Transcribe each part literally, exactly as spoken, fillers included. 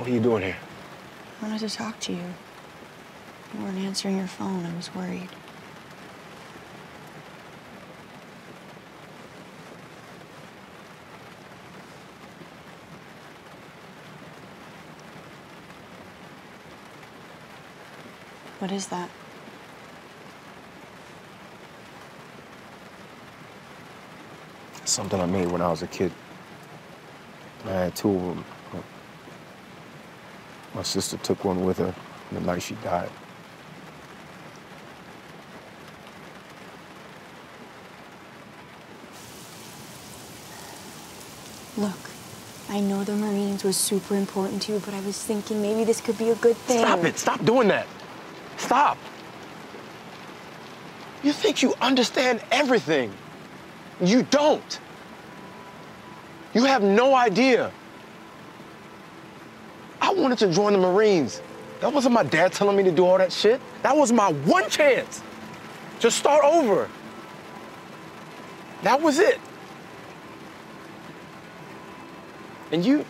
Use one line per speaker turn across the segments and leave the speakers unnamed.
What are you doing here?
I wanted to talk to you. You weren't answering your phone. I was worried. What is that?
Something I made when I was a kid. I had two of them. My sister took one with her the night she died.
Look, I know the Marines was super important to you, but I was thinking maybe this could be a good thing.
Stop it! Stop doing that! Stop! You think you understand everything. You don't. You have no idea. I wanted to join the Marines. That wasn't my dad telling me to do all that shit. That was my one chance to start over. That was it. And you...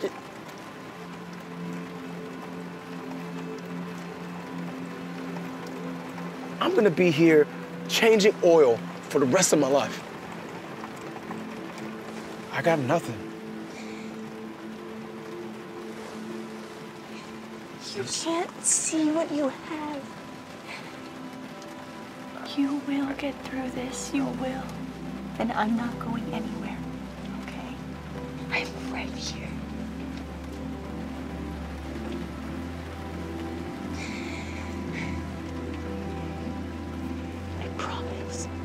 I'm gonna be here changing oil for the rest of my life. I got nothing.
You can't see what you have. You will get through this. You will. And I'm not going anywhere, okay? I'm right here. I promise.